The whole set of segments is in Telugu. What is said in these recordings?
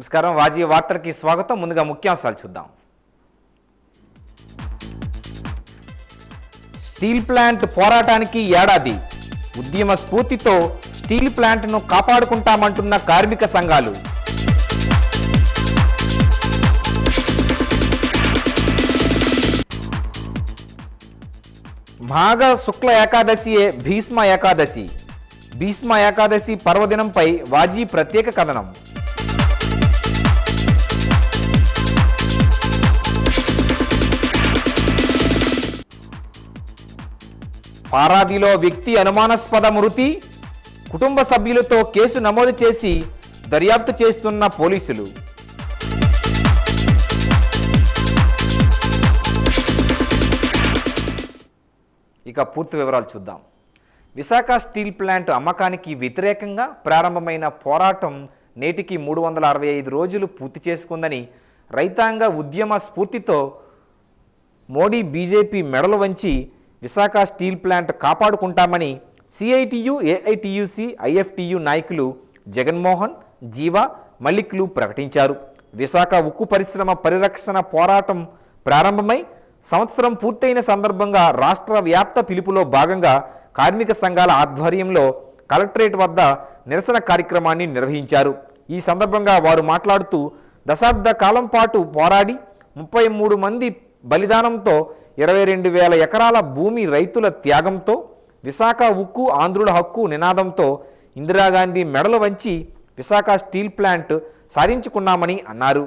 నమస్కారం వాజీ వార్తలకి స్వాగతం. ముందుగా ముఖ్యాంశాలు చూద్దాం. స్టీల్ ప్లాంట్ పోరాటానికి ఏడాది. ఉద్యమ స్ఫూర్తితో స్టీల్ ప్లాంట్ను కాపాడుకుంటామంటున్న కార్మిక సంఘాలు. మాఘ శుక్ల ఏకాదశియే భీష్మ ఏకాదశి. భీష్మ ఏకాదశి పర్వదినంపై వాజీ ప్రత్యేక కథనం. పారాదిలో వ్యక్తి అనుమానాస్పద మృతి. కుటుంబ సభ్యులతో కేసు నమోదు చేసి దర్యాప్తు చేస్తున్న పోలీసులు. ఇక పూర్తి వివరాలు చూద్దాం. విశాఖ స్టీల్ ప్లాంట్ అమ్మకానికి వ్యతిరేకంగా ప్రారంభమైన పోరాటం నేటికి 365 రోజులు పూర్తి చేసుకుందని రైతాంగ ఉద్యమ స్ఫూర్తితో మోడీ బీజేపీ మెడలు వంచి విశాఖ స్టీల్ ప్లాంట్ కాపాడుకుంటామని సిఐటియు, ఏఐటియుసి, ఐఎఫ్టియు నాయకులు జగన్మోహన్, జీవా, మల్లిక్లు ప్రకటించారు. విశాఖ ఉక్కు పరిశ్రమ పరిరక్షణ పోరాటం ప్రారంభమై సంవత్సరం పూర్తయిన సందర్భంగా రాష్ట్ర వ్యాప్త పిలుపులో భాగంగా కార్మిక సంఘాల ఆధ్వర్యంలో కలెక్టరేట్ వద్ద నిరసన కార్యక్రమాన్ని నిర్వహించారు. ఈ సందర్భంగా వారు మాట్లాడుతూ దశాబ్ద కాలం పాటు పోరాడి 33 మంది బలిదానంతో 22,000 ఎకరాల భూమి రైతుల త్యాగంతో విశాఖ ఉక్కు ఆంధ్రుల హక్కు నినాదంతో ఇందిరాగాంధీ మెడలు వంచి విశాఖ స్టీల్ ప్లాంట్ సాధించుకున్నామని అన్నారు.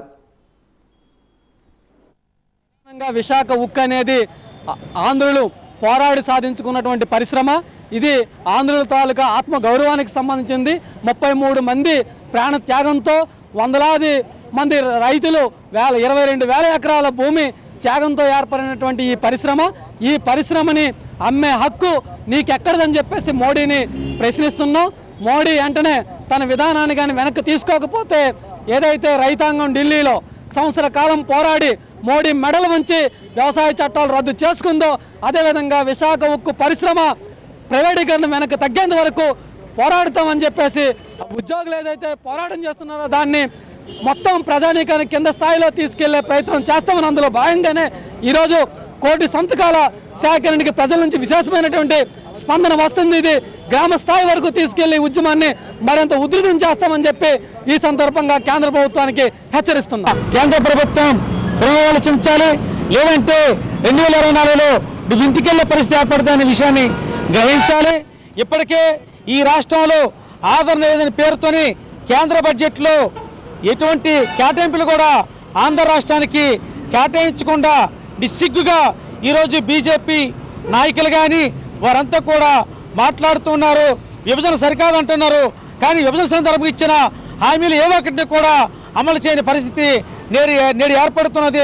విశాఖ ఉక్కు అనేది ఆంధ్రులు పోరాడి సాధించుకున్నటువంటి పరిశ్రమ. ఇది ఆంధ్రుల తాలూకా ఆత్మ గౌరవానికి సంబంధించింది. 33 మంది ప్రాణ త్యాగంతో వందలాది మంది రైతులు 22,000 ఎకరాల భూమి త్యాగంతో ఏర్పడినటువంటి ఈ పరిశ్రమని అమ్మే హక్కు నీకెక్కడదని చెప్పేసి మోడీని ప్రశ్నిస్తున్నాం. మోడీ వెంటనే తన విధానాన్ని కానీ వెనక్కి తీసుకోకపోతే ఏదైతే రైతాంగం ఢిల్లీలో సంవత్సర కాలం పోరాడి మోడీ మెడలు వంచి వ్యవసాయ చట్టాలు రద్దు చేసుకుందో అదేవిధంగా విశాఖ ఉక్కు పరిశ్రమ ప్రైవేటీకరణ వెనక్కి తగ్గేంత వరకు పోరాడుతామని చెప్పేసి ఉద్యోగులు ఏదైతే పోరాటం చేస్తున్నారో దాన్ని మొత్తం ప్రజానీకానికి కింద స్థాయిలో తీసుకెళ్లే ప్రయత్నం చేస్తామని అందులో భాగంగానే ఈరోజు 1 కోటి సంతకాల సేకరణకి ప్రజల నుంచి విశేషమైనటువంటి స్పందన వస్తుంది. ఇది గ్రామ స్థాయి వరకు తీసుకెళ్లి ఉద్యమాన్ని మరింత ఉధృతం చేస్తామని చెప్పి ఈ సందర్భంగా కేంద్ర ప్రభుత్వానికి హెచ్చరిస్తున్నాం. కేంద్ర ప్రభుత్వం పునరాలోచించాలి, లేదంటే 2024లో ఇంటికెళ్లే పరిస్థితి ఏర్పడుతుందనే విషయాన్ని గ్రహించాలి. ఇప్పటికే ఈ రాష్ట్రంలో ఆదరణ లేదని పేరుతోని కేంద్ర బడ్జెట్లో ఎటువంటి కేటాయింపులు కూడా ఆంధ్ర రాష్ట్రానికి కేటాయించకుండా నిస్సిగ్గుగా ఈరోజు బీజేపీ నాయకులు కానీ వారంతా కూడా మాట్లాడుతున్నారు. విభజన సరికాదు అంటున్నారు. కానీ విభజన సందర్భంగా ఇచ్చిన హామీలు ఏవో ఒకటి కూడా అమలు చేయని పరిస్థితి నేడు ఏర్పడుతున్నది.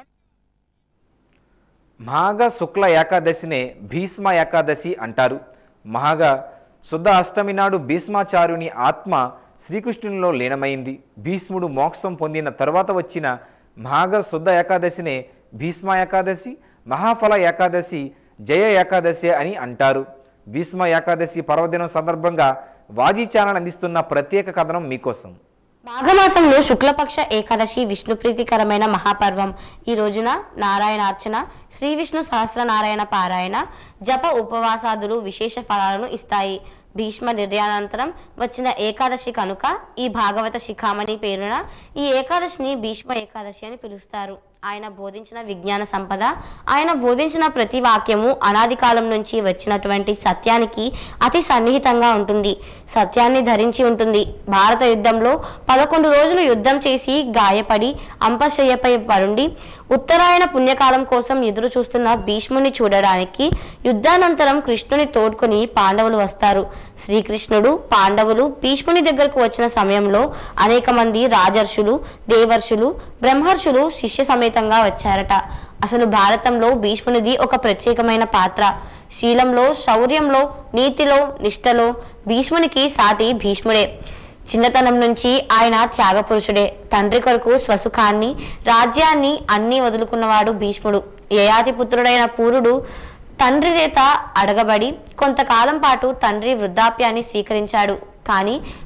మాఘ శుక్ల ఏకాదశినే భీష్మ ఏకాదశి అంటారు. మాఘ శుద్ధ అష్టమి నాడు భీష్మాచార్యుని ఆత్మ శ్రీకృష్ణునిలో లీనమైంది. భీష్ముడు మోక్షం పొందిన తర్వాత వచ్చిన మాఘ శుద్ధ ఏకాదశినే భీష్మ ఏకాదశి, మహాఫల ఏకాదశి, జయ ఏకాదశి అని అంటారు. భీష్మ ఏకాదశి పర్వదినం సందర్భంగా వాజీ ఛానల్ అందిస్తున్న ప్రత్యేక కథనం మీకోసం. మాఘమాసంలో శుక్లపక్ష ఏకాదశి విష్ణు ప్రీతికరమైన మహాపర్వం. ఈ రోజున నారాయణార్చన, శ్రీ విష్ణు సహస్రనారాయణ పారాయణ, జప ఉపవాసాదులు విశేష ఫలాలను ఇస్తాయి. భీష్మ నిర్యాణానంతరం వచ్చిన ఏకాదశి కనుక ఈ భాగవత శిఖామణి పేరున ఈ ఏకాదశిని భీష్మ ఏకాదశి అని పిలుస్తారు. ఆయన బోధించిన విజ్ఞాన సంపద, ఆయన బోధించిన ప్రతి వాక్యము అనాది కాలం నుంచి వచ్చినటువంటి సత్యానికి అతి సన్నిహితంగా ఉంటుంది. సత్యాన్ని ధరించి ఉంటుంది. భారత యుద్ధంలో 11 రోజులు యుద్ధం చేసి గాయపడి అంపశయ్యపై పరుండి ఉత్తరాయణ పుణ్యకాలం కోసం ఎదురు చూస్తున్న భీష్ముని చూడడానికి యుద్ధానంతరం కృష్ణుని తోడ్కొని పాండవులు వస్తారు. శ్రీకృష్ణుడు, పాండవులు భీష్ముని దగ్గరకు వచ్చిన సమయంలో అనేక మంది రాజర్షులు, దేవర్షులు, బ్రహ్మర్షులు శిష్య సమేతంగా వచ్చారట. అసలు భారతంలో భీష్మునిది ఒక ప్రత్యేకమైన పాత్ర. శీలంలో, శౌర్యంలో, నీతిలో, నిష్టలో భీష్మునికి సాటి భీష్ముడే. చిన్నతనం నుంచి ఆయన త్యాగపురుషుడే. తండ్రి కొరకు స్వసుఖాన్ని, రాజ్యాన్ని అన్నీ వదులుకున్నవాడు భీష్ముడు. యయాతి పుత్రుడైన పూరుడు తండ్రి చేత అడగబడి కొంతకాలం పాటు తండ్రి వృద్ధాప్యాన్ని స్వీకరించాడు. కానీ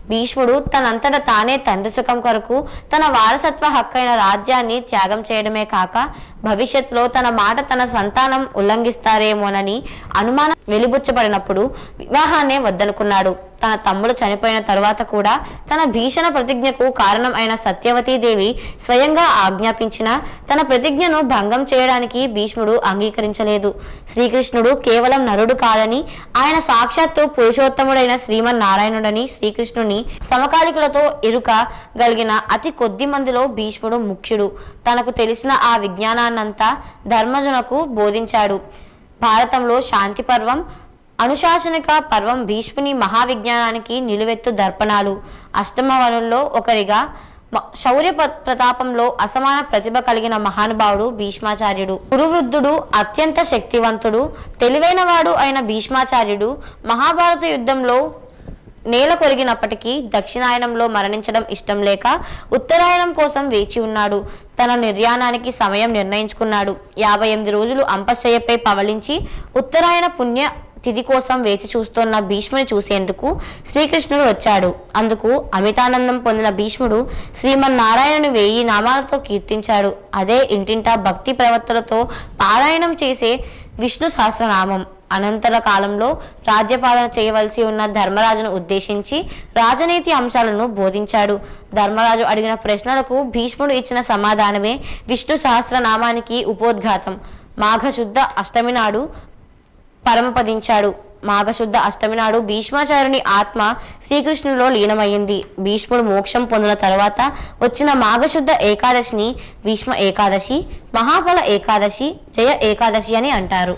భీష్ముడు తనంతట తానే తండ్రి సుఖం కొరకు తన వారసత్వ హక్కైన రాజ్యాన్ని త్యాగం చేయడమే కాక భవిష్యత్తులో తన మాట తన సంతానం ఉల్లంఘిస్తారేమోనని అనుమానం వెలిబుచ్చబడినప్పుడు వివాహాన్నే వద్దనుకున్నాడు. తన తమ్ముడు చనిపోయిన తరువాత కూడా తన భీషణ ప్రతిజ్ఞకు కారణం అయిన సత్యవతీదేవి స్వయంగా ఆజ్ఞాపించిన తన ప్రతిజ్ఞను భంగం చేయడానికి భీష్ముడు అంగీకరించలేదు. శ్రీకృష్ణుడు కేవలం నరుడు కాదని, ఆయన సాక్షాత్తు పురుషోత్తముడైన శ్రీమన్నారాయణుడని శ్రీకృష్ణుని సమకాలికులతో ఎరుక గలిగిన అతి కొద్ది మందిలో భీష్ముడు ముఖ్యుడు. తనకు తెలిసిన ఆ విజ్ఞానాన్నంతా ధర్మజునకు బోధించాడు. భారతంలో శాంతి పర్వం, అనుశాసనిక పర్వం భీష్ముని మహావిజ్ఞానానికి నిలువెత్తు దర్పణాలు. అష్టమవనుల్లో ఒకరిగా శౌర్య ప్రతాపంలో అసమాన ప్రతిభ కలిగిన మహానుభావుడు భీష్మాచార్యుడు. గురువృద్ధుడు, అత్యంత శక్తివంతుడు, తెలివైనవాడు అయిన భీష్మాచార్యుడు మహాభారత యుద్ధంలో నేల కొరిగినప్పటికీ దక్షిణాయనంలో మరణించడం ఇష్టం లేక ఉత్తరాయణం కోసం వేచి ఉన్నాడు. తన నిర్యాణానికి సమయం నిర్ణయించుకున్నాడు. 58 రోజులు అంపశయ్యపై పవలించి ఉత్తరాయణ పుణ్య తిథి కోసం వేచి చూస్తున్న భీష్ముని చూసేందుకు శ్రీకృష్ణుడు వచ్చాడు. అందుకు అమితానందం పొందిన భీష్ముడు శ్రీమన్నారాయణుని 1000 నామాలతో కీర్తించాడు. అదే ఇంటింటా భక్తి ప్రవర్తనతో పారాయణం చేసే విష్ణు సహస్రనామం. అనంతర కాలంలో రాజ్యపాలన చేయవలసి ఉన్న ధర్మరాజును ఉద్దేశించి రాజనీతి అంశాలను బోధించాడు. ధర్మరాజు అడిగిన ప్రశ్నలకు భీష్ముడు ఇచ్చిన సమాధానమే విష్ణు సహస్రనామానికి ఉపోద్ఘాతం. మాఘశుద్ధ అష్టమి నాడు పరమపదించాడు. మాఘశుద్ధ అష్టమి నాడు భీష్మాచార్యుని ఆత్మ శ్రీకృష్ణులో లీనమైంది. భీష్ముడు మోక్షం పొందిన తర్వాత వచ్చిన మాఘశుద్ధ ఏకాదశిని భీష్మ ఏకాదశి, మహాఫల ఏకాదశి, జయ ఏకాదశి అని అంటారు.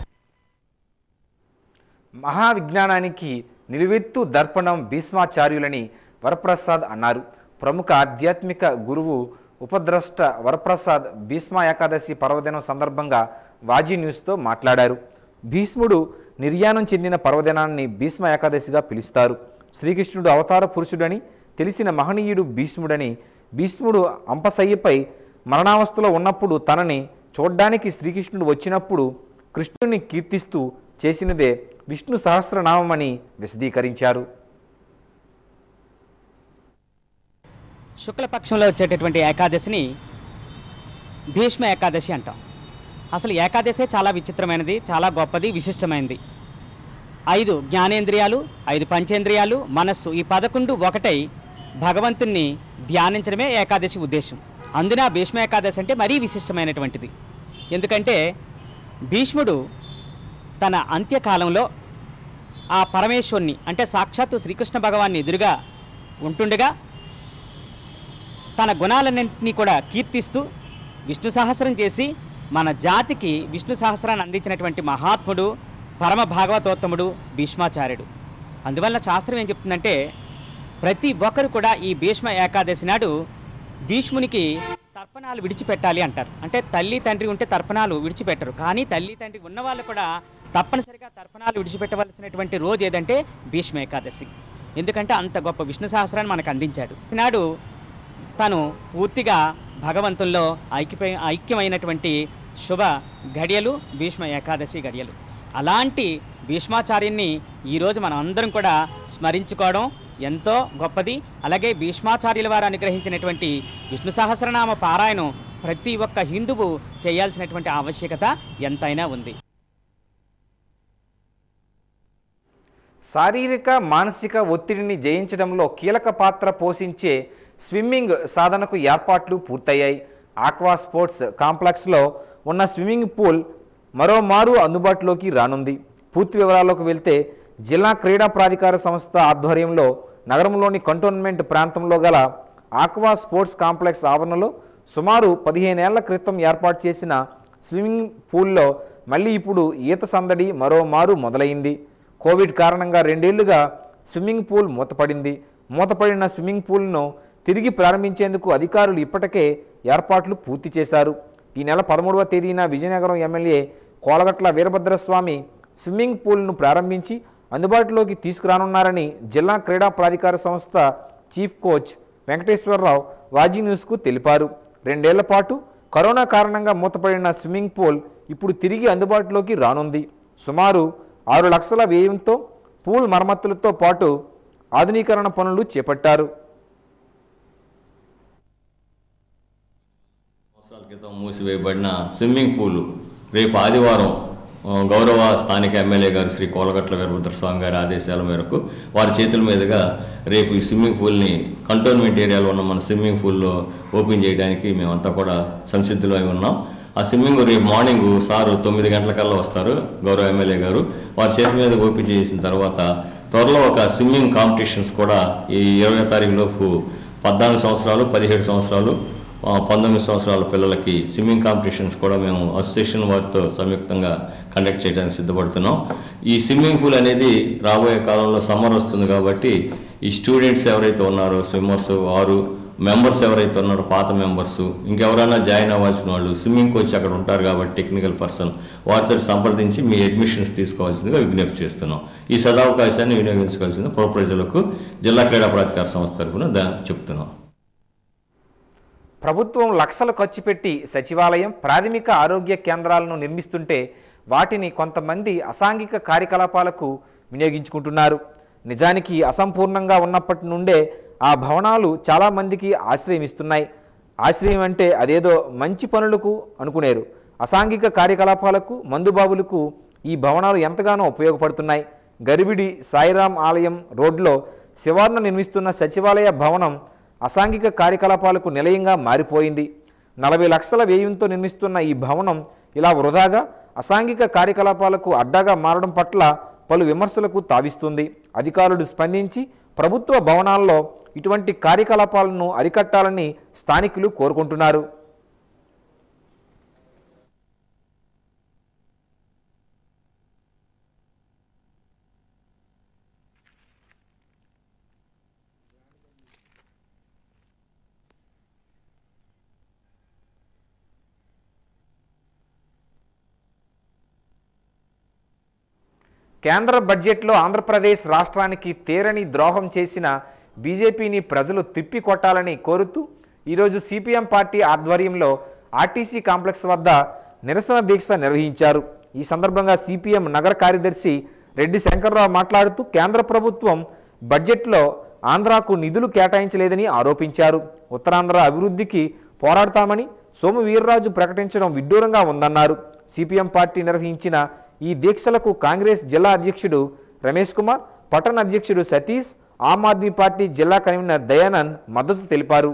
మహావిజ్ఞానానికి నిలువెత్తు దర్పణం భీష్మాచార్యులని వరప్రసాద్ అన్నారు. ప్రముఖ ఆధ్యాత్మిక గురువు ఉపద్రష్ట వరప్రసాద్ భీష్మ ఏకాదశి పర్వదినం సందర్భంగా వాజీ న్యూస్తో మాట్లాడారు. భీష్ముడు నిర్యాణం చెందిన పర్వదినాన్ని భీష్మ ఏకాదశిగా పిలుస్తారు. శ్రీకృష్ణుడు అవతార పురుషుడని తెలిసిన మహనీయుడు భీష్ముడని, భీష్ముడు అంపశయ్యపై మరణావస్థలో ఉన్నప్పుడు తనని చూడ్డానికి శ్రీకృష్ణుడు వచ్చినప్పుడు కృష్ణుని కీర్తిస్తూ చేసినదే విష్ణు సహస్రనామమని విశదీకరించారు. శుక్లపక్షంలో వచ్చేటటువంటి ఏకాదశిని భీష్మ ఏకాదశి అంటాం. అసలు ఏకాదశే చాలా విచిత్రమైనది, చాలా గొప్పది, విశిష్టమైనది. 5 జ్ఞానేంద్రియాలు, 5 పంచేంద్రియాలు, మనస్సు, ఈ 11 ఒకటై భగవంతుణ్ణి ధ్యానించడమే ఏకాదశి ఉద్దేశం. అందున భీష్మ ఏకాదశి అంటే మరీ విశిష్టమైనటువంటిది. ఎందుకంటే భీష్ముడు తన అంత్యకాలంలో ఆ పరమేశ్వరుని అంటే సాక్షాత్తు శ్రీకృష్ణ భగవాన్ని ఎదురుగా ఉంటుండగా తన గుణాలన్నింటినీ కూడా కీర్తిస్తూ విష్ణు సహస్రం చేసి మన జాతికి విష్ణు సహస్రాన్ని అందించినటువంటి మహాత్ముడు, పరమ భాగవతోత్తముడు భీష్మాచార్యుడు. అందువల్ల శాస్త్రం ఏం చెప్తుందంటే ప్రతి ఒక్కరు కూడా ఈ భీష్మ ఏకాదశి నాడు భీష్మునికి తర్పణాలు విడిచిపెట్టాలి అంటారు. అంటే తల్లి తండ్రి ఉంటే తర్పణాలు విడిచిపెట్టరు, కానీ తల్లి తండ్రి ఉన్న వాళ్ళు కూడా తప్పనిసరిగా తర్పణాలు విడిచిపెట్టవలసినటువంటి రోజు ఏదంటే భీష్మ ఏకాదశి. ఎందుకంటే అంత గొప్ప విష్ణు సహస్రాన్ని మనకు అందించాడు. ఈనాడు తను పూర్తిగా భగవంతుల్లో ఐక్యమైనటువంటి శుభ ఘడియలు భీష్మ ఏకాదశి ఘడియలు. అలాంటి భీష్మాచార్యుని ఈరోజు మనం అందరం కూడా స్మరించుకోవడం ఎంతో గొప్పది. అలాగే భీష్మాచార్యుల వారు అనుగ్రహించినటువంటి విష్ణు సహస్రనామ పారాయణం ప్రతి ఒక్క హిందువు చేయాల్సినటువంటి ఆవశ్యకత ఎంతైనా ఉంది. శారీరక మానసిక ఒత్తిడిని జయించడంలో కీలక పాత్ర పోషించే స్విమ్మింగ్ సాధనకు ఏర్పాట్లు పూర్తయ్యాయి. ఆక్వా స్పోర్ట్స్ కాంప్లెక్స్లో ఉన్న స్విమ్మింగ్ పూల్ మరోమారు అందుబాటులోకి రానుంది. పూర్తి వివరాల్లోకి వెళ్తే జిల్లా క్రీడా ప్రాధికార సంస్థ ఆధ్వర్యంలో నగరంలోని కంటోన్మెంట్ ప్రాంతంలో గల ఆక్వా స్పోర్ట్స్ కాంప్లెక్స్ ఆవరణలో సుమారు 15 ఏళ్ల క్రితం ఏర్పాటు చేసిన స్విమ్మింగ్ పూల్లో మళ్ళీ ఇప్పుడు ఈత సందడి మరోమారు మొదలైంది. కోవిడ్ కారణంగా 2 ఏళ్లుగా స్విమ్మింగ్ పూల్ మూతపడింది. మూతపడిన స్విమ్మింగ్ పూల్ను తిరిగి ప్రారంభించేందుకు అధికారులు ఇప్పటికే ఏర్పాట్లు పూర్తి చేశారు. ఈ నెల 13వ తేదీన విజయనగరం ఎమ్మెల్యే కోలగట్ల వీరభద్రస్వామి స్విమ్మింగ్ పూల్ను ప్రారంభించి అందుబాటులోకి తీసుకురానున్నారని జిల్లా క్రీడా ప్రాధికార సంస్థ చీఫ్ కోచ్ వెంకటేశ్వరరావు వాజీ న్యూస్కు తెలిపారు. 2 ఏళ్ల పాటు కరోనా కారణంగా మూతపడిన స్విమ్మింగ్ పూల్ ఇప్పుడు తిరిగి అందుబాటులోకి రానుంది. సుమారు 6 లక్షల వ్యయంతో పూల్ మరమ్మతులతో పాటు ఆధునీకరణ పనులు చేపట్టారు. సంవత్సరాల క్రితం మూసివేయబడిన స్విమ్మింగ్ పూల్ రేపు ఆదివారం గౌరవ స్థానిక ఎమ్మెల్యే గారు శ్రీ కోలగట్ల వీరభద్రస్వామి గారి ఆదేశాల మేరకు వారి చేతుల మీదుగా రేపు ఈ స్విమ్మింగ్ పూల్ని కంటోన్మెంట్ ఏరియాలో ఉన్న మన స్విమ్మింగ్ పూల్లో ఓపెన్ చేయడానికి మేమంతా కూడా సంసిద్ధులై ఉన్నాం. ఆ స్విమ్మింగ్ రేపు మార్నింగ్ సారు 9 గంటలకల్లా వస్తారు గౌరవ ఎమ్మెల్యే గారు. వారి చేతి మీద ఓపెన్ చేసిన తర్వాత త్వరలో ఒక స్విమ్మింగ్ కాంపిటీషన్స్ కూడా ఈ 20వ తారీఖు లోపు 14 సంవత్సరాలు, 17 సంవత్సరాలు, 19 సంవత్సరాల పిల్లలకి స్విమ్మింగ్ కాంపిటీషన్స్ కూడా మేము అసోసియేషన్ వారితో సంయుక్తంగా కండక్ట్ చేయడానికి సిద్ధపడుతున్నాం. ఈ స్విమ్మింగ్ పూల్ అనేది రాబోయే కాలంలో సమ్మర్ వస్తుంది కాబట్టి ఈ స్టూడెంట్స్ ఎవరైతే ఉన్నారో స్విమ్మర్స్, వారు మెంబర్స్ ఎవరైతే ఉన్నారో పాత మెంబర్స్, ఇంకెవరైనా జాయిన్ అవ్వాల్సిన వాళ్ళు స్విమ్మింగ్ కోచ్ అక్కడ ఉంటారు కాబట్టి టెక్నికల్ పర్సన్ వారితో సంప్రదించి మీ అడ్మిషన్స్ తీసుకోవాల్సిందిగా విజ్ఞప్తి చేస్తున్నాం. ఈ సదావకాశాన్ని వినియోగించుకోవాల్సింది పుర ప్రజలకు జిల్లా క్రీడా ప్రాధికార సంస్థ తరఫున చెప్తున్నాం. ప్రభుత్వం లక్షలు ఖర్చు పెట్టి సచివాలయం, ప్రాథమిక ఆరోగ్య కేంద్రాలను నిర్మిస్తుంటే వాటిని కొంతమంది అసాంఘిక కార్యకలాపాలకు వినియోగించుకుంటున్నారు. నిజానికి అసంపూర్ణంగా ఉన్నప్పటి నుండే ఆ భవనాలు చాలామందికి ఆశ్రయం ఇస్తున్నాయి. ఆశ్రయం అంటే అదేదో మంచి పనులకు అనుకునేరు. అసాంఘిక కార్యకలాపాలకు, మందుబాబులకు ఈ భవనాలు ఎంతగానో ఉపయోగపడుతున్నాయి. గరిబిడి సాయిరాం ఆలయం రోడ్లో శివార్ను నిర్మిస్తున్న సచివాలయ భవనం అసాంఘిక కార్యకలాపాలకు నిలయంగా మారిపోయింది. 40 లక్షల వ్యయంతో నిర్మిస్తున్న ఈ భవనం ఇలా వృధాగా అసాంఘిక కార్యకలాపాలకు అడ్డాగా మారడం పట్ల పలు విమర్శలకు తావిస్తుంది. అధికారులు స్పందించి ప్రభుత్వ భవనాల్లో ఇటువంటి కార్యకలాపాలను అరికట్టాలని స్థానికులు కోరుకుంటున్నారు. కేంద్ర బడ్జెట్లో ఆంధ్రప్రదేశ్ రాష్ట్రానికి తీరని ద్రోహం చేసిన బీజేపీని ప్రజలు తిప్పికొట్టాలని కోరుతూ ఈరోజు సిపిఎం పార్టీ ఆధ్వర్యంలో ఆర్టీసీ కాంప్లెక్స్ వద్ద నిరసన దీక్ష నిర్వహించారు. ఈ సందర్భంగా సిపిఎం నగర కార్యదర్శి రెడ్డి శంకర్రావు మాట్లాడుతూ కేంద్ర ప్రభుత్వం బడ్జెట్లో ఆంధ్రాకు నిధులు కేటాయించలేదని ఆరోపించారు. ఉత్తరాంధ్ర అభివృద్ధికి పోరాడతామని సోము వీర్రాజు ప్రకటించడం విడ్డూరంగా ఉందన్నారు. సిపిఎం పార్టీ నిర్వహించిన ఈ దీక్షలకు కాంగ్రెస్ జిల్లా అధ్యక్షుడు రమేష్ కుమార్, పట్టణ అధ్యక్షుడు సతీష్, ఆమ్ ఆద్మీ పార్టీ జిల్లా కన్వీనర్ దయానంద్ మద్దతు తెలిపారు.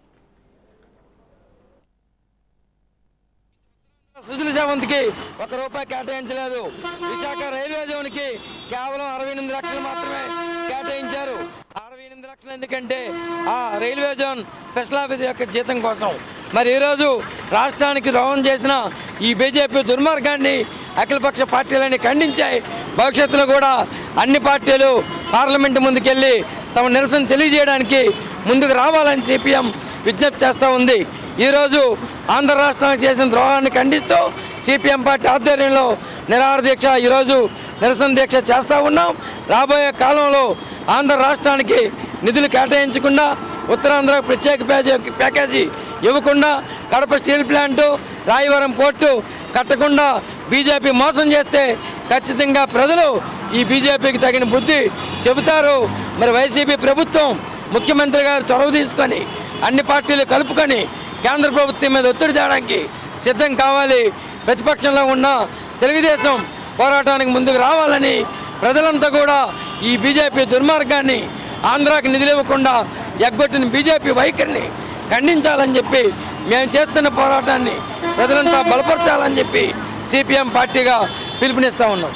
సుజల సేవంతికి ₹1 కేటాయించలేదు. విశాఖ రైల్వే జోన్కి కేవలం 68 లక్షలు మాత్రమే కేటాయించారు. 68 లక్షలు ఎందుకంటే ఆ రైల్వే జోన్ స్పెషల్ ఆఫీసర్ యొక్క జీతం కోసం. మరి ఈరోజు రాష్ట్రానికి ద్రోహం చేసిన ఈ బీజేపీ దుర్మార్గాన్ని అఖిలపక్ష పార్టీలని ఖండించాయి. భవిష్యత్తులో కూడా అన్ని పార్టీలు పార్లమెంటు ముందుకెళ్ళి తమ నిరసన తెలియజేయడానికి ముందుకు రావాలని సిపిఎం విజ్ఞప్తి చేస్తూ ఉంది. ఈరోజు ఆంధ్ర రాష్ట్రానికి చేసిన ద్రోహాన్ని ఖండిస్తూ సిపిఎం పార్టీ ఆధ్వర్యంలో నిరాహార దీక్ష ఈరోజు నిరసన దీక్ష చేస్తూ ఉన్నాం. రాబోయే కాలంలో ఆంధ్ర రాష్ట్రానికి నిధులు కేటాయించకుండా, ఉత్తరాంధ్ర ప్రత్యేక ప్యాకేజీ ఇవ్వకుండా, Kadapa steel plant, Rayavaram port కట్టకుండా బీజేపీ మోసం చేస్తే ఖచ్చితంగా ప్రజలు ఈ బీజేపీకి తగిన బుద్ధి చెబుతారు. మరి వైసీపీ ప్రభుత్వం ముఖ్యమంత్రి గారు చొరవ తీసుకొని అన్ని పార్టీలు కలుపుకొని కేంద్ర ప్రభుత్వం మీద ఒత్తిడి చేయడానికి సిద్ధం కావాలి. ప్రతిపక్షంలో ఉన్న తెలుగుదేశం పోరాటానికి ముందుకు రావాలని ప్రజలంతా కూడా ఈ బీజేపీ దుర్మార్గాన్ని, ఆంధ్రాకి నిధులు ఇవ్వకుండా ఎగ్గొట్టిన బీజేపీ వైఖరిని ఖండించాలని చెప్పి మేము చేస్తున్న పోరాటాన్ని ప్రజలంతా బలపరచాలని చెప్పి సిపిఎం పార్టీగా పిలుపునిస్తూ ఉన్నాం.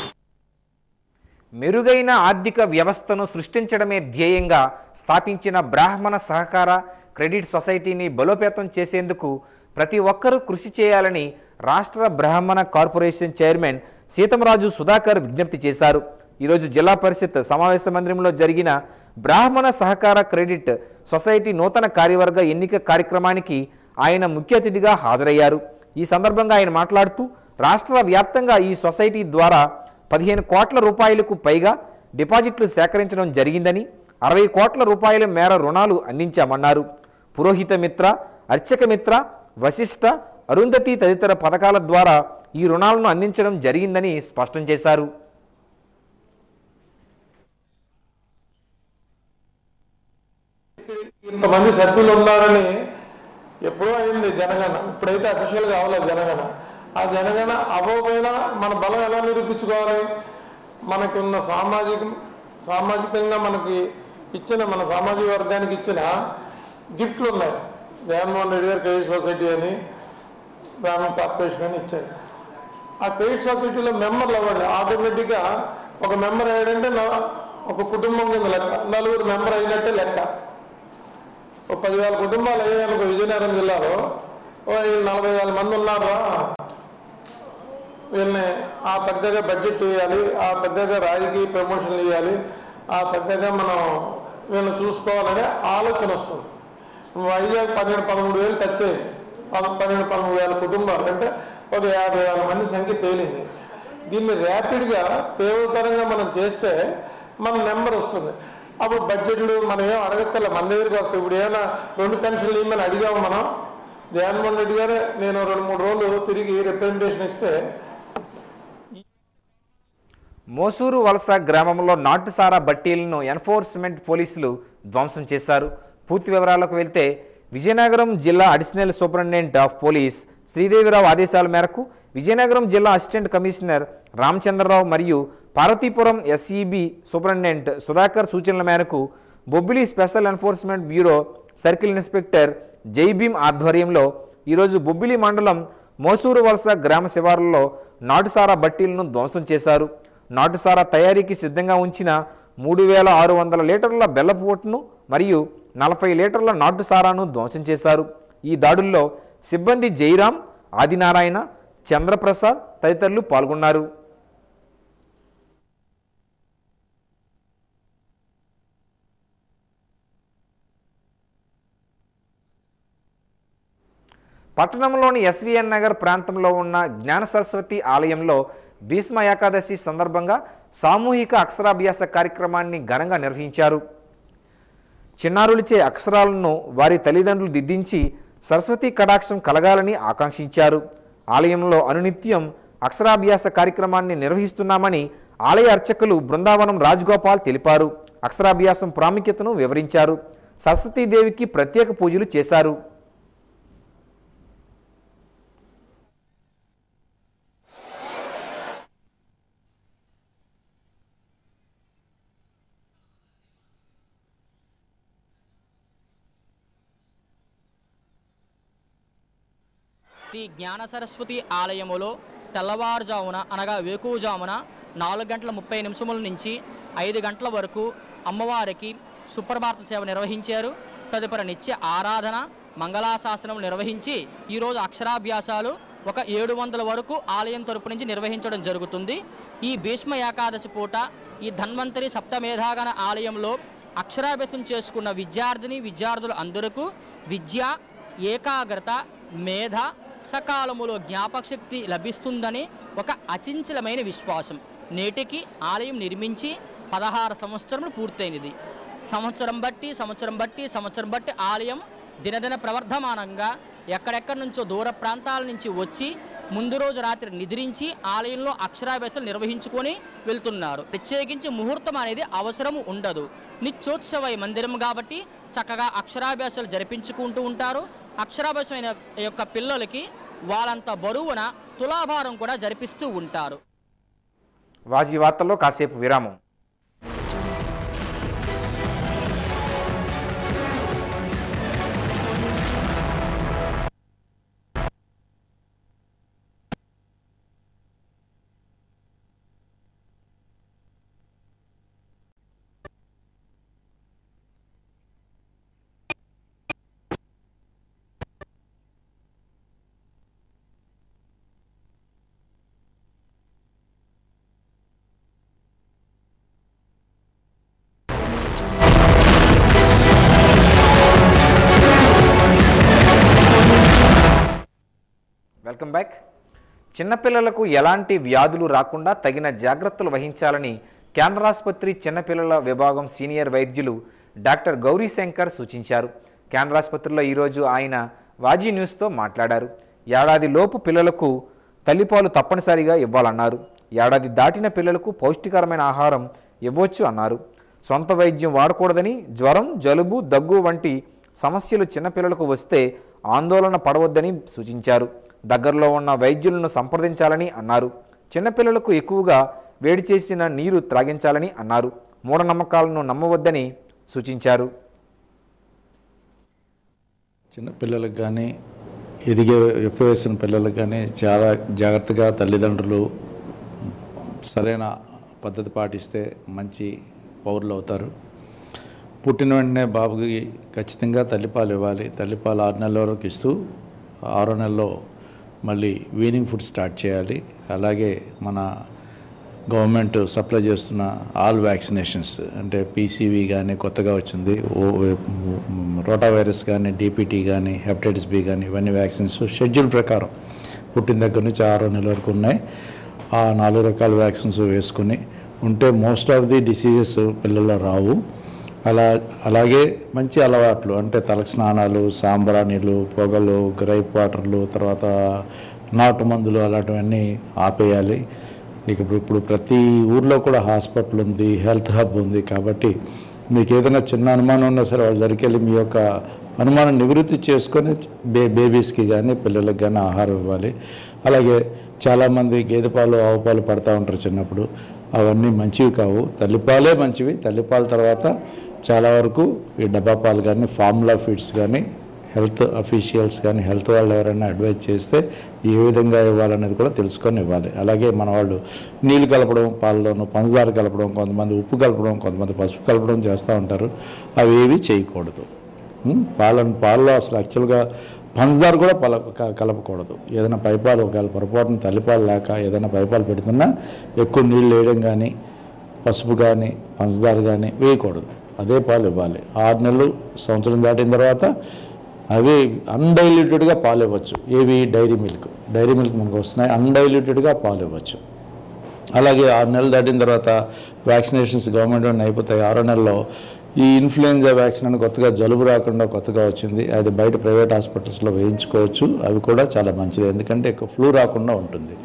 మెరుగైన ఆర్థిక వ్యవస్థను సృష్టించడమే ధ్యేయంగా స్థాపించిన బ్రాహ్మణ సహకార క్రెడిట్ సొసైటీని బలోపేతం చేసేందుకు ప్రతి ఒక్కరూ కృషి చేయాలని రాష్ట్ర బ్రాహ్మణ కార్పొరేషన్ చైర్మన్ సీతంరాజు సుధాకర్ విజ్ఞప్తి చేశారు. ఈరోజు జిల్లా పరిషత్ సమావేశ మందిరంలో జరిగిన బ్రాహ్మణ సహకార క్రెడిట్ సొసైటీ నూతన కార్యవర్గ ఎన్నిక కార్యక్రమానికి ఆయన ముఖ్య అతిథిగా హాజరయ్యారు. ఈ సందర్భంగా ఆయన మాట్లాడుతూ రాష్ట్ర వ్యాప్తంగా ఈ సొసైటీ ద్వారా 15 కోట్ల రూపాయలకు పైగా డిపాజిట్లు సేకరించడం జరిగిందని, 60 కోట్ల రూపాయల మేర రుణాలు అందించామన్నారు. పురోహిత మిత్ర, అర్చక మిత్ర, వశిష్ట, అరుంధతి తదితర పథకాల ద్వారా ఈ రుణాలను అందించడం జరిగిందని స్పష్టం చేశారు. ఇంతమంది సభ్యులు ఉన్నారని ఎప్పుడో అయింది జనగణ, ఇప్పుడైతే అఫీషియల్గా అవ్వలేదు జనగణ. ఆ జనగణ అవ్వకపోయినా మన బలం ఎలా నిరూపించుకోవాలి? మనకున్న సామాజికంగా మనకి ఇచ్చిన, మన సామాజిక వర్గానికి ఇచ్చిన గిఫ్ట్లు ఉన్నాయి. జగన్మోహన్ రెడ్డి గారు క్రెడిట్ సొసైటీ అని, గ్రామీణ కార్పొరేషన్ అని ఇచ్చారు. ఆ క్రెడిట్ సొసైటీలో మెంబర్లు అవ్వండి. ఆటోమేటిక్గా ఒక మెంబర్ అయ్యాడంటే ఒక కుటుంబం కింద లెక్క, నలుగురు మెంబర్ అయినట్టే లెక్క. ఒక 10,000 కుటుంబాలు అయ్యాయనుకో విజయనగరం జిల్లాలో, వీళ్ళు 40,000 మంది ఉన్నారా, వీళ్ళని ఆ తగ్గగా బడ్జెట్ ఇవ్వాలి, ఆ తగ్గగా రాజకీయ ప్రమోషన్లు ఇవ్వాలి, ఆ తగ్గగా మనం వీళ్ళని చూసుకోవాలనే ఆలోచన వస్తుంది. వైజాగ్ 12-13 టచ్ అయింది. 12-13 కుటుంబాలు అంటే ఒక 50,000 మంది సంఖ్య తేలింది. దీన్ని ర్యాపిడ్గా తీవ్రతరంగా మనం చేస్తే మన నెంబర్ వస్తుంది. అప్పుడు బడ్జెట్లు మనం ఏం అడగక్కర్లే, మన దగ్గరికి వస్తాయి. ఇప్పుడు ఏమైనా 2 పెన్షన్లు ఇవ్వమని అడిగాము మనం. జగన్మోహన్ రెడ్డి గారే నేను 2-3 రోజులు తిరిగి రిప్రజెంటేషన్ ఇస్తే. మోసూరు వలస గ్రామంలో నాటుసారా బట్టీలను ఎన్ఫోర్స్మెంట్ పోలీసులు ధ్వంసం చేశారు. పూర్తి వివరాలకు వెళ్తే విజయనగరం జిల్లా additional superintendent of police Sridevirao ఆదేశాల మేరకు విజయనగరం జిల్లా అసిస్టెంట్ కమిషనర్ రామచంద్రరావు మరియు పార్వతీపురం ఎస్ఈబి సూపరింటెండెంట్ సుధాకర్ సూచనల మేరకు Bobbili special enforcement bureau circle inspector Jaibheem ఆధ్వర్యంలో ఈరోజు బొబ్బిలి మండలం మోసూరు వలస గ్రామ శివారులో నాటుసారా బట్టీలను ధ్వంసం చేశారు. నాటుసారా తయారీకి సిద్ధంగా ఉంచిన 3,600 లీటర్ల బెల్లపు ఓటును మరియు 40 లీటర్ల నాటుసారాను ధ్వంసం చేశారు. ఈ దాడుల్లో సిబ్బంది జైరాం, ఆదినారాయణ, చంద్రప్రసాద్ తదితరులు పాల్గొన్నారు. పట్టణంలోని ఎస్వీఎన్ నగర్ ప్రాంతంలో ఉన్న జ్ఞాన సరస్వతి ఆలయంలో భీష్మ ఏకాదశి సందర్భంగా సామూహిక అక్షరాభ్యాస కార్యక్రమాన్ని ఘనంగా నిర్వహించారు. చిన్నారులచే అక్షరాలను వారి తల్లిదండ్రులు దిద్దించి సరస్వతి కటాక్షం కలగాలని ఆకాంక్షించారు. ఆలయంలో అనునిత్యం అక్షరాభ్యాస కార్యక్రమాన్ని నిర్వహిస్తున్నామని ఆలయ అర్చకులు బృందావనం రాజగోపాల్ తెలిపారు. అక్షరాభ్యాసం ప్రాముఖ్యతను వివరించారు. సరస్వతీదేవికి ప్రత్యేక పూజలు చేశారు. శ్రీ జ్ఞాన సరస్వతి ఆలయములో తెల్లవారుజామున అనగా వేకువజామున 4:30 నుంచి 5 గంటల వరకు అమ్మవారికి సుప్రభాత సేవ నిర్వహించారు. తదుపరి నిత్య ఆరాధన, మంగళాశాసనం నిర్వహించి ఈరోజు అక్షరాభ్యాసాలు ఒక 700 వరకు ఆలయం తరపు నుంచి నిర్వహించడం జరుగుతుంది. ఈ భీష్మ ఏకాదశి పూట ఈ ధన్వంతరి సప్తమేధాగణ ఆలయంలో అక్షరాభ్యాసం చేసుకున్న విద్యార్థులు అందరికీ విద్య, ఏకాగ్రత, మేధ, సకాలములో జ్ఞాపకశక్తి లభిస్తుందని ఒక అచంచలమైన విశ్వాసం. నేటికి ఆలయం నిర్మించి 16 సంవత్సరములు పూర్తయినది. సంవత్సరం బట్టి ఆలయం దినదిన ప్రవర్ధమానంగా ఎక్కడెక్కడి నుంచో దూర ప్రాంతాల నుంచి వచ్చి ముందు రోజు రాత్రి నిద్రించి ఆలయంలో అక్షరాభ్యాసాలు నిర్వహించుకొని వెళ్తున్నారు. ప్రత్యేకించి ముహూర్తం అనేది అవసరం ఉండదు. నిత్యోత్సవ మందిరం కాబట్టి చక్కగా అక్షరాభ్యాసాలు జరిపించుకుంటూ ఉంటారు. అక్షరాభ్యాసమైన యొక్క పిల్లలకి వాళ్ళంత బరువున తులాభారం కూడా జరిపిస్తూ ఉంటారు. వాజీ వార్తల్లో కాసేపు విరామం. Welcome back. చిన్నపిల్లలకు ఎలాంటి వ్యాధులు రాకుండా తగిన జాగ్రత్తలు వహించాలని కేంద్ర ఆసుపత్రి చిన్నపిల్లల విభాగం సీనియర్ వైద్యులు డాక్టర్ గౌరీశంకర్ సూచించారు. కేంద్ర ఆసుపత్రిలో ఈరోజు ఆయన వాజీ న్యూస్తో మాట్లాడారు. ఏడాది లోపు పిల్లలకు తల్లిపాలు తప్పనిసరిగా ఇవ్వాలన్నారు. ఏడాది దాటిన పిల్లలకు పౌష్టికరమైన ఆహారం ఇవ్వచ్చు అన్నారు. సొంత వైద్యం వాడకూడదని, జ్వరం, జలుబు, దగ్గు వంటి సమస్యలు చిన్నపిల్లలకు వస్తే ఆందోళన పడవద్దని సూచించారు. దగ్గరలో ఉన్న వైద్యులను సంప్రదించాలని అన్నారు. చిన్నపిల్లలకు ఎక్కువగా వేడి చేసిన నీరు త్రాగించాలని అన్నారు. మూఢనమ్మకాలను నమ్మవద్దని సూచించారు. చిన్నపిల్లలకు కానీ ఎదిగే యుక్త వయసున్న పిల్లలకు కానీ చాలా జాగ్రత్తగా తల్లిదండ్రులు సరైన పద్ధతి పాటిస్తే మంచి పౌరులు అవుతారు. పుట్టిన వెంటనే బాబుకి ఖచ్చితంగా తల్లిపాలు ఇవ్వాలి. తల్లిపాలు 6 నెలల వరకు ఇస్తూ 6వ నెలలో మళ్ళీ వీనింగ్ ఫుడ్ స్టార్ట్ చేయాలి. అలాగే మన గవర్నమెంట్ సప్లై చేస్తున్న ఆల్ వ్యాక్సినేషన్స్ అంటే పీసీవీ కానీ కొత్తగా వచ్చింది, రోటా వైరస్ కానీ, డిపిటీ కానీ, హెపటైటిస్ బి కానీ, ఇవన్నీ వ్యాక్సిన్స్ షెడ్యూల్ ప్రకారం పుట్టిన దగ్గర నుంచి 6వ నెల వరకు ఉన్నాయి. ఆ 4 రకాల వ్యాక్సిన్స్ వేసుకుని ఉంటే మోస్ట్ ఆఫ్ ది డిసీజెస్ పిల్లల్లో రావు. అలాగే మంచి అలవాట్లు అంటే తలకు స్నానాలు, సాంబ్రాణీలు, పొగలు, గ్రైప్ వాటర్లు, తర్వాత నాటు మందులు అలాంటివన్నీ ఆపేయాలి. ఇప్పుడు ప్రతి ఊర్లో కూడా హాస్పిటల్ ఉంది, హెల్త్ హబ్ ఉంది. కాబట్టి మీకు ఏదైనా చిన్న అనుమానం ఉన్నా సరే వాళ్ళ దగ్గరికి వెళ్ళి మీ యొక్క అనుమానం నివృత్తి చేసుకొని బేబీస్కి కానీ పిల్లలకి కానీ ఆహారం ఇవ్వాలి. అలాగే చాలామంది గేదె పాలు, ఆవు పాలు పడతా ఉంటారు చిన్నప్పుడు. అవన్నీ మంచివి కావు. తల్లిపాలే మంచివి. తల్లిపాల తర్వాత చాలా వరకు ఈ డబ్బా పాలు కానీ, ఫార్ములా ఫీడ్స్ కానీ, హెల్త్ అఫీషియల్స్ కానీ, హెల్త్ వాళ్ళు ఎవరైనా అడ్వైజ్ చేస్తే ఏ విధంగా ఇవ్వాలనేది కూడా తెలుసుకొని ఇవ్వాలి. అలాగే మన వాళ్ళు నీళ్ళు కలపడం, పాలలోను పంచదార కలపడం, కొంతమంది ఉప్పు కలపడం, కొంతమంది పసుపు కలపడం చేస్తూ ఉంటారు. అవి ఏవి చేయకూడదు. పాలలో అసలు యాక్చువల్గా పంచదార కూడా కలపకూడదు. ఏదైనా పైపాలు ఒకవేళ పొరపాటున తల్లిపాలు లేక ఏదైనా పైపాలు పెడుతున్నా ఎక్కువ నీళ్ళు వేయడం కానీ, పసుపు కానీ, పంచదార కానీ వేయకూడదు. అదే పాలు ఇవ్వాలి. 6 నెలలు సంవత్సరం దాటిన తర్వాత అవి అన్డైల్యూటెడ్గా పాలు ఇవ్వచ్చు. ఏవి డైరీ మిల్క్ మనకు వస్తున్నాయి. అన్డైల్యూటెడ్గా పాలు ఇవ్వచ్చు. అలాగే 6 నెలలు దాటిన తర్వాత వ్యాక్సినేషన్స్ గవర్నమెంట్ అయిపోతాయి. 6వ నెలలో ఈ ఇన్ఫ్లుయెంజా వ్యాక్సిన్ అని కొత్తగా జలుబు రాకుండా కొత్తగా వచ్చింది. అది బయట ప్రైవేట్ హాస్పిటల్స్లో వేయించుకోవచ్చు. అవి కూడా చాలా మంచిది, ఎందుకంటే ఎక్కువ ఫ్లూ రాకుండా ఉంటుంది.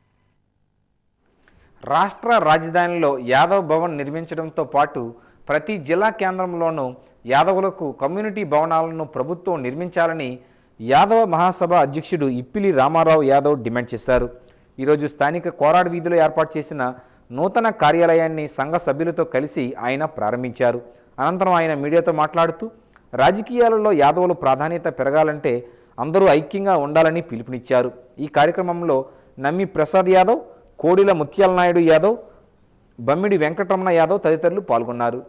రాష్ట్ర రాజధానిలో యాదవ్ భవన్ నిర్మించడంతో పాటు ప్రతి జిల్లా కేంద్రంలోనూ యాదవులకు కమ్యూనిటీ భవనాలను ప్రభుత్వం నిర్మించాలని యాదవ మహాసభ అధ్యక్షుడు ఇప్పిలి రామారావు యాదవ్ డిమాండ్ చేశారు. ఈరోజు స్థానిక కోరాడ్ వీధిలో ఏర్పాటు చేసిన నూతన కార్యాలయాన్ని సంఘ సభ్యులతో కలిసి ఆయన ప్రారంభించారు. అనంతరం ఆయన మీడియాతో మాట్లాడుతూ రాజకీయాలలో యాదవులు ప్రాధాన్యత పెరగాలంటే అందరూ ఐక్యంగా ఉండాలని పిలుపునిచ్చారు. ఈ కార్యక్రమంలో నమ్మి ప్రసాద్ యాదవ్, కోడిల ముత్యాల నాయుడు యాదవ్, బమ్మిడి వెంకటరమణ యాదవ్ తదితరులు పాల్గొన్నారు.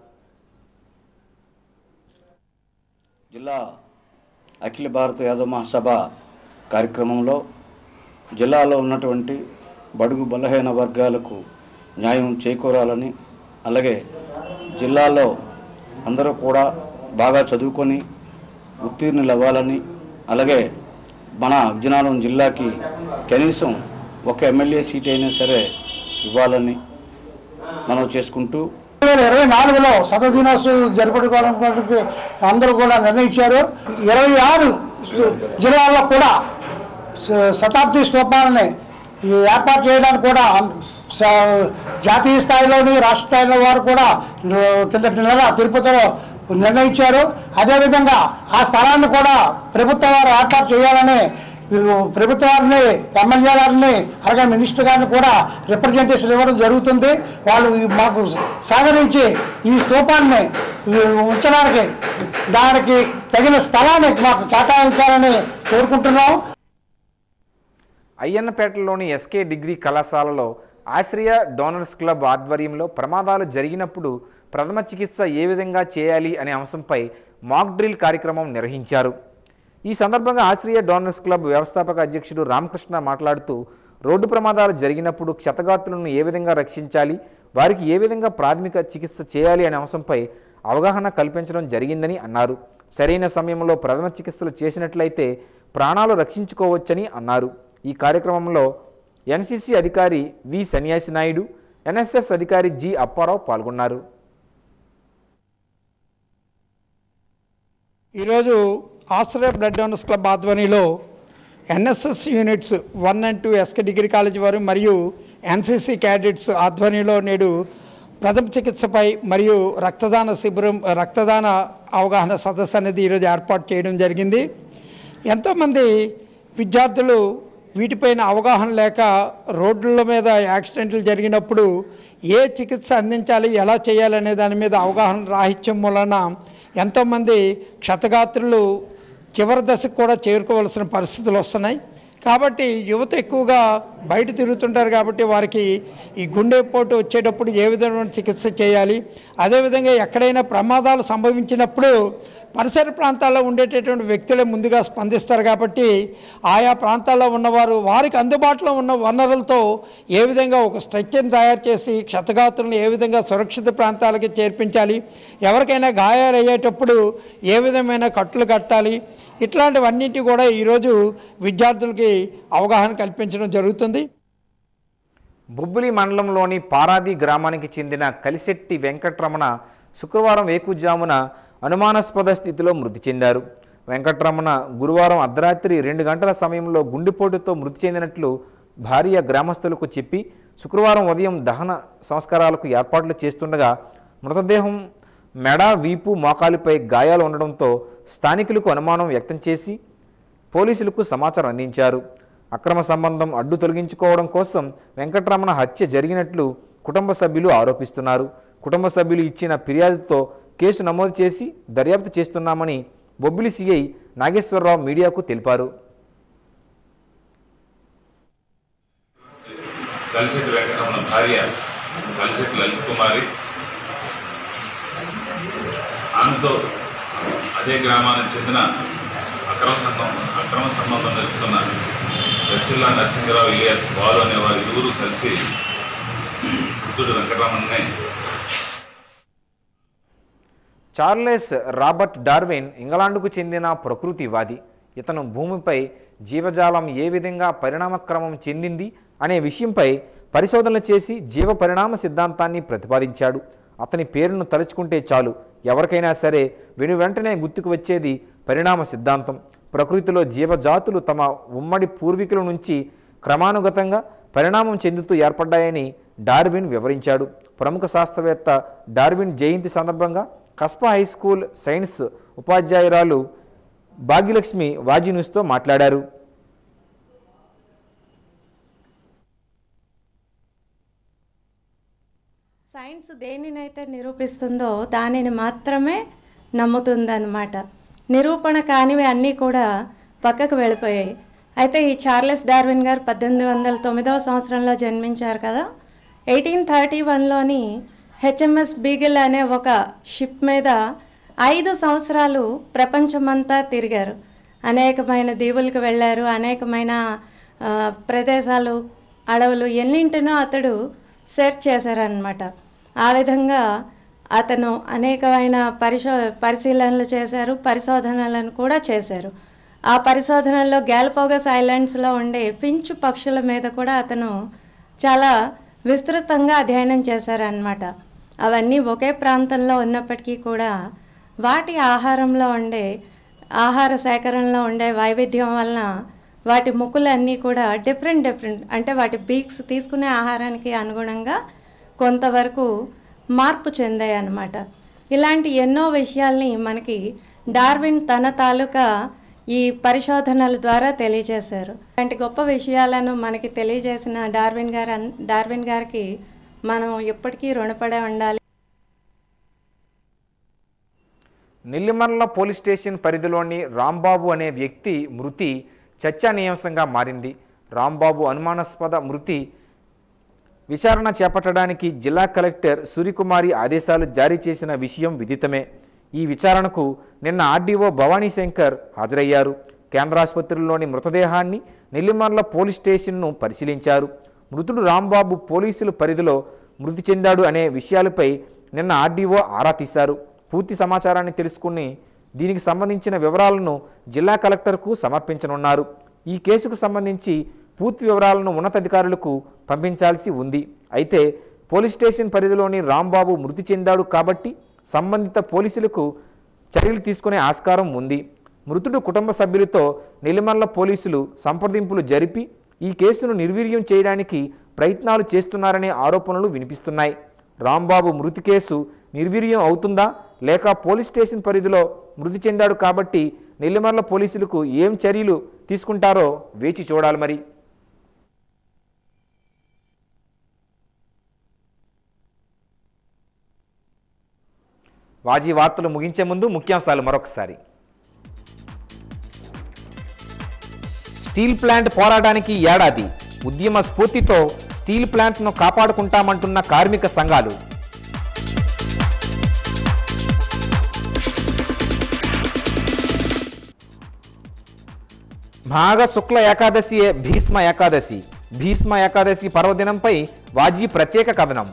జిల్లా అఖిల భారత యాదవ మహాసభ కార్యక్రమంలో జిల్లాలో ఉన్నటువంటి బడుగు బలహీన వర్గాలకు న్యాయం చేకూరాలని, అలాగే జిల్లాలో అందరూ కూడా బాగా చదువుకొని ఉత్తీర్ణులు అవ్వాలని, అలాగే మన విజయనగరం జిల్లాకి కనీసం ఒక ఎమ్మెల్యే సీట్ అయినా సరే ఇవ్వాలని మనం చేసుకుంటూ 2024లో శతదినోత్సవం జరుపుకోవడానికి అందరూ కూడా నిర్ణయించారు. 26 జిల్లాల్లో కూడా శతాబ్ది స్తూపాలని ఏర్పాటు చేయడానికి కూడా జాతీయ స్థాయిలోని రాష్ట్ర స్థాయిలో వారు కూడా కిందటి నెల తిరుపతిలో నిర్ణయించారు. అదేవిధంగా ఆ స్థలాన్ని కూడా ప్రభుత్వం వారు ఏర్పాటు చేయాలని ప్రభుత్వ వారిని, ఎమ్మెల్యే గారిని, అలాగే మినిస్టర్ గారిని కూడా రిప్రజెంటేషన్ ఇవ్వడం జరుగుతుంది. వాళ్ళు మాకు సహకరించి ఈ స్తూపాన్ని ఉంచడానికి దానికి తగిన స్థలాన్ని మాకు కేటాయించాలని కోరుకుంటున్నాం. అయ్యన్నపేటలోని ఎస్కే డిగ్రీ కళాశాలలో ఆశ్రయ డోనర్స్ క్లబ్ ఆధ్వర్యంలో ప్రమాదాలు జరిగినప్పుడు ప్రథమ చికిత్స ఏ విధంగా చేయాలి అనే అంశంపై మాక్ డ్రిల్ కార్యక్రమం నిర్వహించారు. ఈ సందర్భంగా ఆశ్రయ డోనర్స్ క్లబ్ వ్యవస్థాపక అధ్యక్షుడు రామకృష్ణ మాట్లాడుతూ రోడ్డు ప్రమాదాలు జరిగినప్పుడు క్షతగాత్రులను ఏ విధంగా రక్షించాలి, వారికి ఏ విధంగా ప్రాథమిక చికిత్స చేయాలి అనే అంశంపై అవగాహన కల్పించడం జరిగిందని అన్నారు. సరైన సమయంలో ప్రథమ చికిత్సలు చేసినట్లయితే ప్రాణాలు రక్షించుకోవచ్చని అన్నారు. ఈ కార్యక్రమంలో ఎన్సీసీ అధికారి వి సన్యాసి నాయుడు, ఎన్ఎస్ఎస్ అధికారి జి అప్పారావు పాల్గొన్నారు. ఈరోజు ఆశ్రయ బ్లడ్ డోనర్స్ క్లబ్ ఆధ్వర్యంలో NSS units 1 and 2 SK degree college వారు మరియు ఎన్సీసీ క్యాడెట్స్ ఆధ్వర్యంలో నేడు ప్రథమ చికిత్సపై మరియు రక్తదాన శిబిరం, రక్తదాన అవగాహన సదస్సు అనేది ఈరోజు ఏర్పాటు చేయడం జరిగింది. ఎంతోమంది విద్యార్థులు వీటిపైన అవగాహన లేక రోడ్ల మీద యాక్సిడెంట్లు జరిగినప్పుడు ఏ చికిత్స అందించాలి, ఎలా చేయాలనే దాని మీద అవగాహన రాహిత్యం వలన ఎంతోమంది క్షతగాత్రులు చివరి దశకు కూడా చేరుకోవాల్సిన పరిస్థితులు వస్తున్నాయి. కాబట్టి యువత ఎక్కువగా బయట తిరుగుతుంటారు కాబట్టి వారికి ఈ గుండెపోటు వచ్చేటప్పుడు ఏ విధమైన చికిత్స చేయాలి, అదేవిధంగా ఎక్కడైనా ప్రమాదాలు సంభవించినప్పుడు పరిసర ప్రాంతాల్లో ఉండేటటువంటి వ్యక్తులే ముందుగా స్పందిస్తారు. కాబట్టి ఆయా ప్రాంతాల్లో ఉన్నవారు వారికి అందుబాటులో ఉన్న వనరులతో ఏ విధంగా ఒక స్ట్రెచ్చర్ని తయారు చేసి క్షతగాత్రులను ఏ విధంగా సురక్షిత ప్రాంతాలకి చేర్పించాలి, ఎవరికైనా గాయాలు అయ్యేటప్పుడు ఏ విధమైన కట్టులు కట్టాలి, ఇట్లాంటివన్నిటి కూడా ఈరోజు విద్యార్థులకి అవగాహన కల్పించడం జరుగుతుంది. బొబ్బిలి మండలంలోని పారాది గ్రామానికి చెందిన కలిశెట్టి వెంకటరమణ శుక్రవారం వేకుజామున అనుమానాస్పద స్థితిలో మృతి చెందారు. వెంకటరమణ గురువారం అర్ధరాత్రి 2 గంటల సమయంలో గుండెపోటుతో మృతి చెందినట్లు భార్య గ్రామస్తులకు చెప్పి శుక్రవారం ఉదయం దహన సంస్కారాలకు ఏర్పాట్లు చేస్తుండగా మృతదేహం మెడ, వీపు, మోకాలిపై గాయాలు ఉండడంతో స్థానికులకు అనుమానం వ్యక్తం చేసి పోలీసులకు సమాచారం అందించారు. అక్రమ సంబంధం అడ్డు తొలగించుకోవడం కోసం వెంకటరమణ హత్య జరిగినట్లు కుటుంబ సభ్యులు ఆరోపిస్తున్నారు. కుటుంబ సభ్యులు ఇచ్చిన ఫిర్యాదుతో కేసు నమోదు చేసి దర్యాప్తు చేస్తున్నామని బొబ్బిలి సిఐ నాగేశ్వరరావు మీడియాకు తెలిపారు. కలిశెట్టి వెంకటరమణ భార్య కలిశెట్టి లలిత్ కుమారి, ఆమెతో అదే గ్రామానికి చెందిన అక్రమ సంబంధం జరుపుతున్న దర్శిల్లా నరసింహరావు ఇలియాస్ బాలు అనే వారి ఇరువురు కలిసి వృద్ధుడు వెంకటరమణనే. చార్లెస్ రాబర్ట్ డార్విన్ ఇంగ్లాండ్కు చెందిన ప్రకృతివాది. ఇతను భూమిపై జీవజాలం ఏ విధంగా పరిణామక్రమం చెందింది అనే విషయంపై పరిశోధనలు చేసి జీవ పరిణామ సిద్ధాంతాన్ని ప్రతిపాదించాడు. అతని పేరును తలుచుకుంటే చాలు ఎవరికైనా సరే వెంటనే గుర్తుకు వచ్చేది పరిణామ సిద్ధాంతం. ప్రకృతిలో జీవజాతులు తమ ఉమ్మడి పూర్వీకుల నుంచి క్రమానుగతంగా పరిణామం చెందుతూ ఏర్పడ్డాయని డార్విన్ వివరించాడు. ప్రముఖ శాస్త్రవేత్త డార్విన్ జయంతి సందర్భంగా కస్బా హై స్కూల్ సైన్స్ ఉపాధ్యాయురాలు భాగ్యలక్ష్మి వాజీ న్యూస్తో మాట్లాడారు. సైన్స్ దేనినైతే నిరూపిస్తుందో దానిని మాత్రమే నమ్ముతుందన్నమాట. నిరూపణ కానివి అన్నీ కూడా పక్కకు వెళ్ళిపోయాయి. అయితే ఈ చార్లెస్ డార్విన్ గారు 1809వ సంవత్సరంలో జన్మించారు కదా. 1831లోని హెచ్ఎంఎస్ బీగిల్ అనే ఒక షిప్ మీద 5 సంవత్సరాలు ప్రపంచమంతా తిరిగారు. అనేకమైన దీవులకు వెళ్ళారు, అనేకమైన ప్రదేశాలు, అడవులు ఎన్నింటినో అతడు సెర్చ్ చేశారనమాట. ఆ విధంగా అతను అనేకమైన పరిశీలనలు చేశారు, పరిశోధనలను కూడా చేశారు. ఆ పరిశోధనల్లో గ్యాలపగోస్ ఐలాండ్స్లో ఉండే పించు పక్షుల మీద కూడా అతను చాలా విస్తృతంగా అధ్యయనం చేశారన్నమాట. అవన్నీ ఒకే ప్రాంతంలో ఉన్నప్పటికీ కూడా వాటి ఆహారంలో ఉండే ఆహార సేకరణలో ఉండే వైవిధ్యం వలన వాటి ముక్కులన్నీ కూడా డిఫరెంట్ అంటే వాటి బీక్స్ తీసుకునే ఆహారానికి అనుగుణంగా కొంతవరకు మార్పు చెందాయి అన్నమాట. ఇలాంటి ఎన్నో విషయాల్ని మనకి డార్విన్ తన తాలూకా ఈ పరిశోధనల ద్వారా తెలియజేశారు. ఇలాంటి గొప్ప విషయాలను మనకి తెలియజేసిన డార్విన్ గారికి మనం ఎప్పటికీ రుణపడే ఉండాలి. నెల్లిమర్ల పోలీస్ స్టేషన్ పరిధిలోని రాంబాబు అనే వ్యక్తి మృతి చర్చనీయాంశంగా మారింది. రాంబాబు అనుమానాస్పద మృతి విచారణ చేపట్టడానికి జిల్లా కలెక్టర్ సూర్యకుమారి ఆదేశాలు జారీ చేసిన విషయం విదితమే. ఈ విచారణకు నిన్న ఆర్డీఓ భవానీ శంకర్ హాజరయ్యారు. కేంద్రాసుపత్రిలోని మృతదేహాన్ని నెల్లిమర్ల పోలీస్ స్టేషన్ను పరిశీలించారు. మృతుడు రాంబాబు పోలీసుల పరిధిలో మృతి చెందాడు అనే విషయాలపై నిన్న ఆర్డీఓ ఆరా తీశారు. పూర్తి సమాచారాన్ని తెలుసుకుని దీనికి సంబంధించిన వివరాలను జిల్లా కలెక్టర్కు సమర్పించనున్నారు. ఈ కేసుకు సంబంధించి పూర్తి వివరాలను ఉన్నతాధికారులకు పంపించాల్సి ఉంది. అయితే పోలీస్ స్టేషన్ పరిధిలోని రాంబాబు మృతి చెందాడు కాబట్టి సంబంధిత పోలీసులకు చర్యలు తీసుకునే ఆస్కారం ఉంది. మృతుడు కుటుంబ సభ్యులతో నెల్లిమర్ల పోలీసులు సంప్రదింపులు జరిపి ఈ కేసును నిర్వీర్యం చేయడానికి ప్రయత్నాలు చేస్తున్నారనే ఆరోపణలు వినిపిస్తున్నాయి. రాంబాబు మృతి కేసు నిర్వీర్యం అవుతుందా లేక పోలీస్ స్టేషన్ పరిధిలో మృతి చెందాడు కాబట్టి నెల్లిమర్ల పోలీసులకు ఏం చర్యలు తీసుకుంటారో వేచి చూడాలి మరి. వాజీ వార్తలు ముగించే ముందు ముఖ్యాంశాలు మరొకసారి. స్టీల్ ప్లాంట్ పోరాటానికి ఏడాది, ఉద్యమ స్ఫూర్తితో స్టీల్ ప్లాంట్ను కాపాడుకుంటామంటున్న కార్మిక సంఘాలు. మాఘ శుక్ల ఏకాదశియే భీష్మ ఏకాదశి. భీష్మ ఏకాదశి పర్వదినంపై వాజీ ప్రత్యేక కథనం.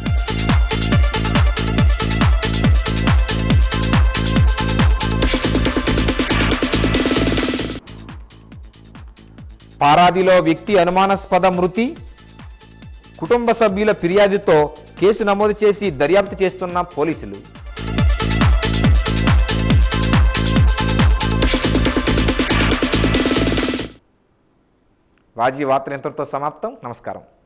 పారాదిలో వ్యక్తి అనుమానాస్పద మృతి, కుటుంబ సభ్యుల ఫిర్యాదుతో కేసు నమోదు చేసి దర్యాప్తు చేస్తున్న పోలీసులు. వాజీ వార్తలు ఇంతటితో సమాప్తం. నమస్కారం.